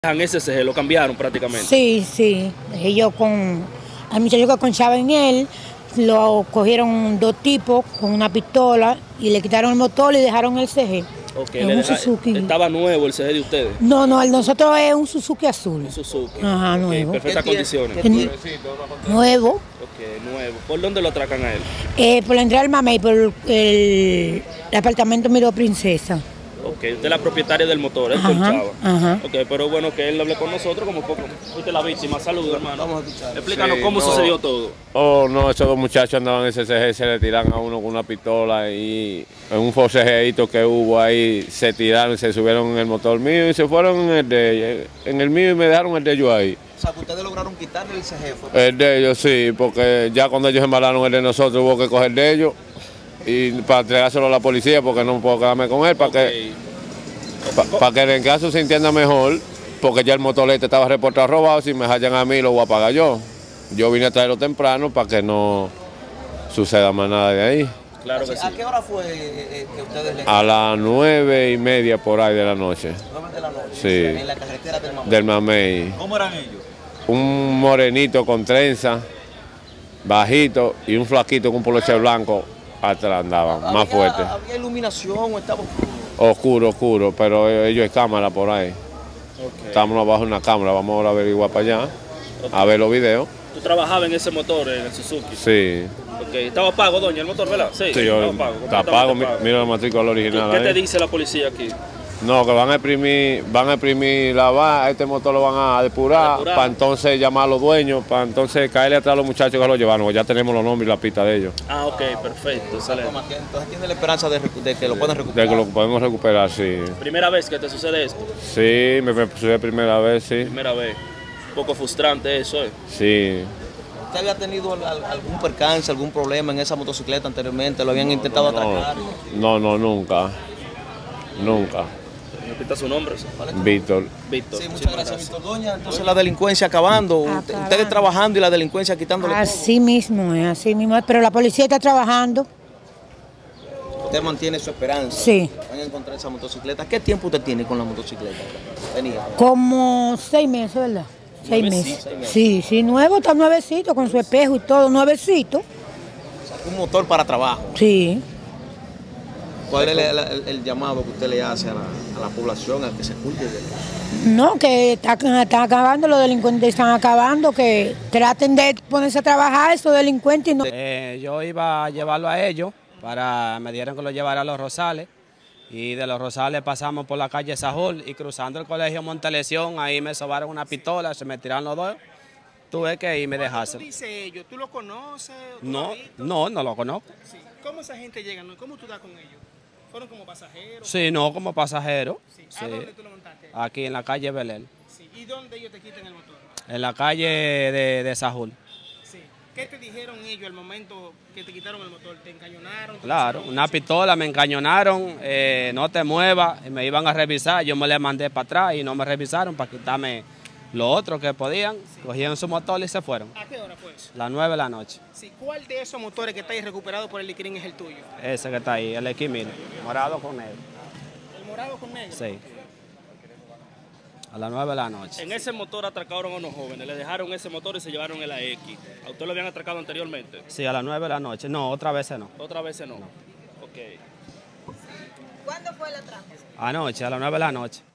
En ese SG lo cambiaron prácticamente. Sí, sí. Ellos al muchacho que conchaba en él, lo cogieron dos tipos con una pistola y le quitaron el motor y dejaron el CG. Okay, un Suzuki. ¿Estaba nuevo el CG de ustedes? No, el de nosotros es un Suzuki azul. Un Suzuki. Ajá, Okay, nuevo. perfectas condiciones. Nuevo. Ok, nuevo. ¿Por dónde lo atracan a él? Por la entrada del Mamey, por el apartamento Miró Princesa. Ok, usted es la propietaria del motor, él conchaba. Ok, pero bueno que él hable con nosotros como poco. Fuiste la víctima. Saludos, hermano. Vamos a escuchar. Explícanos cómo sucedió todo. Oh, no, esos dos muchachos andaban en ese CG, se le tiran a uno con una pistola y en un forcejeito que hubo ahí se tiraron, se subieron en el motor mío y se fueron en el de ellos. En el mío y me dejaron el de ellos ahí. O sea, que ustedes lograron quitarle el CG. El de ellos sí, porque ya cuando ellos embalaron el de nosotros hubo que coger el de ellos y para entregárselo a la policía porque no puedo quedarme con él para que en caso se entienda mejor, porque ya el motorete estaba reportado robado, si me hallan a mí lo voy a pagar yo. Yo vine a traerlo temprano para que no suceda más nada de ahí. Claro que sí. ¿A qué hora fue que ustedes le... A las 9:30 por ahí de la noche. 9 de la noche. Sí. En la carretera del Mamey. Del Mamey. ¿Cómo eran ellos? Un morenito con trenza, bajito, y un flaquito con un poloche blanco atrás andaban, más fuerte. ¿Había iluminación o estaba oscuro, pero ellos hay cámara por ahí. Okay. Estamos abajo de una cámara, vamos ahora a averiguar para allá, a ver los videos. ¿Tú trabajabas en ese motor, en el Suzuki? Sí. Okay. ¿Estaba pago, doña, el motor, verdad? Sí, yo está pago, mira la matrícula original. ¿Qué te dice la policía aquí? No, que van a exprimir la barra, este motor lo van a depurar para entonces llamar a los dueños, para entonces caerle atrás a los muchachos que lo llevaron, ya tenemos los nombres y la pista de ellos. Ah, ok, perfecto. Entonces tiene la esperanza de que lo puedan recuperar. De que lo podemos recuperar, sí. ¿Primera vez que te sucede esto? Sí, me sucede primera vez, sí. Primera vez. Un poco frustrante eso, ¿eh? Sí. ¿Usted había tenido algún percance, algún problema en esa motocicleta anteriormente? ¿Lo habían intentado atracar? No, nunca. Nunca. ¿Repita su nombre? Víctor. Sí, muchas gracias, Víctor. Doña, entonces la delincuencia acabando, ustedes trabajando y la delincuencia quitándole todo. Así mismo es, pero la policía está trabajando. Usted mantiene su esperanza. Sí. Van a encontrar esa motocicleta. ¿Qué tiempo usted tiene con la motocicleta? Tenía. Como 6 meses, ¿verdad? 6 meses. Sí, nuevo, está nuevecito, con su espejo y todo, nuevecito. O sea, un motor para trabajo. Sí. ¿Cuál es el llamado que usted le hace a la población, a que se cuide de eso? No, que está acabando, los delincuentes están acabando, que traten de ponerse a trabajar esos delincuentes. Y no... yo iba a llevarlo a ellos, me dieron que lo llevara a Los Rosales, y de Los Rosales pasamos por la calle Sajol y cruzando el colegio Montelesión, ahí me sobaron una pistola, se me tiraron los dos. Tuve que ir y me dejaste. ¿Qué dice ellos? ¿Tú lo conoces? No lo conozco. Sí. ¿Cómo esa gente llega? ¿Cómo tú das con ellos? ¿Fueron como pasajeros? Sí, no, como pasajeros. Sí. ¿A dónde tú lo montaste? Aquí en la calle Belén. Sí. ¿Y dónde ellos te quitan el motor? En la calle de Sajul. Sí. ¿Qué te dijeron ellos al momento que te quitaron el motor? ¿Te encañonaron? Claro, una pistola, me encañonaron, no te muevas, me iban a revisar, yo me le mandé para atrás y no me revisaron para quitarme lo otro que podían, cogieron su motor y se fueron. ¿A qué hora fue eso? Las 9 de la noche. Sí. ¿Cuál de esos motores que está ahí recuperado por el Liquirín es el tuyo? Ese que está ahí, el X1000, morado con negro. ¿El morado con negro? Sí. A las 9 de la noche. En ese motor atracaron a unos jóvenes, le dejaron ese motor y se llevaron el AX. ¿A usted lo habían atracado anteriormente? Sí, a las 9 de la noche. No, otra vez no. ¿Otra vez no? Ok. ¿Cuándo fue el atraco? Anoche, a las 9 de la noche.